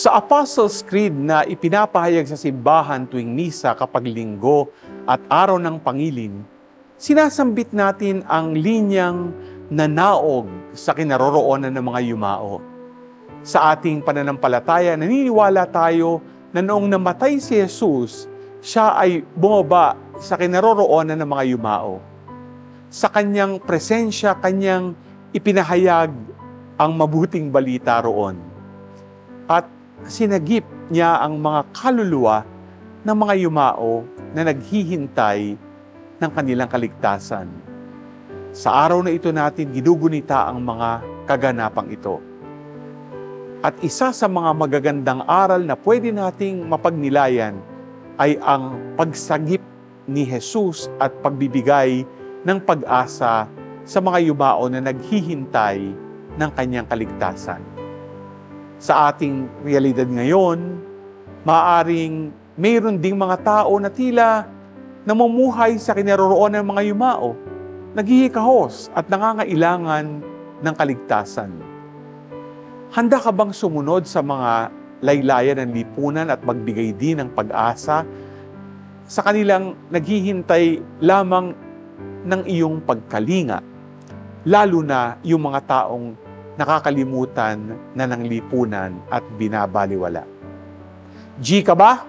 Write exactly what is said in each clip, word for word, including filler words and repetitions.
Sa Apostles' Creed na ipinapahayag sa simbahan tuwing misa kapag linggo at araw ng pangilin, sinasambit natin ang linyang nanaog sa kinaroroonan ng mga yumao. Sa ating pananampalataya, naniniwala tayo na noong namatay si Jesus, siya ay bumaba sa kinaroroonan ng mga yumao. Sa kanyang presensya, kanyang ipinahayag ang mabuting balita roon. At sinagip niya ang mga kaluluwa ng mga yumao na naghihintay ng kanilang kaligtasan. Sa araw na ito natin, ginugunita ang mga kaganapang ito. At isa sa mga magagandang aral na pwede nating mapagnilayan ay ang pagsagip ni Jesus at pagbibigay ng pag-asa sa mga yumao na naghihintay ng kanyang kaligtasan. Sa ating realidad ngayon, maaaring mayroon ding mga tao na tila namumuhay sa kinaroroonan ng mga yumao, naghihikahos at nangangailangan ng kaligtasan. Handa ka bang sumunod sa mga laylayan ng lipunan at magbigay din ng pag-asa sa kanilang naghihintay lamang ng iyong pagkalinga, lalo na yung mga taong nakakalimutan na ng lipunan at binabaliwala? G ka ba?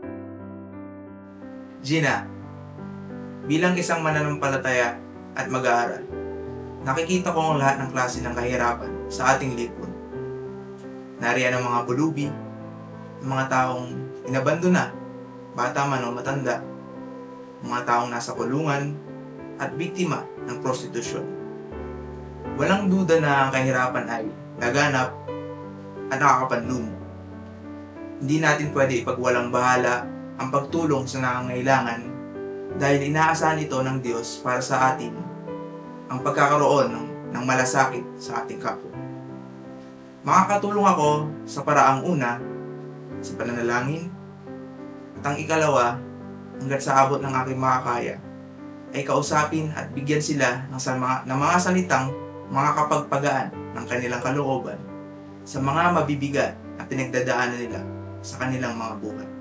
Gina, bilang isang mananampalataya at mag-aaral, nakikita ko ang lahat ng klase ng kahirapan sa ating lipon. Nariyan ang mga pulubi, ang mga taong inabandona, bata man o matanda, mga taong nasa kulungan, at biktima ng prostitusyon. Walang duda na ang kahirapan ay laganap at nakakapanlumo. Hindi natin pwede ipagwalang bahala ang pagtulong sa nangangailangan dahil inaasahan ito ng Diyos para sa atin ang pagkakaroon ng, ng malasakit sa ating kapwa. Makakatulong ako sa paraang una, sa pananalangin, at ang ikalawa, hanggat sa abot ng aking makakaya, ay kausapin at bigyan sila ng, sama, ng mga salitang makakapagpagaan ng kanilang kalooban sa mga mabibigat na pinagdadaanan nila sa kanilang mga buhay.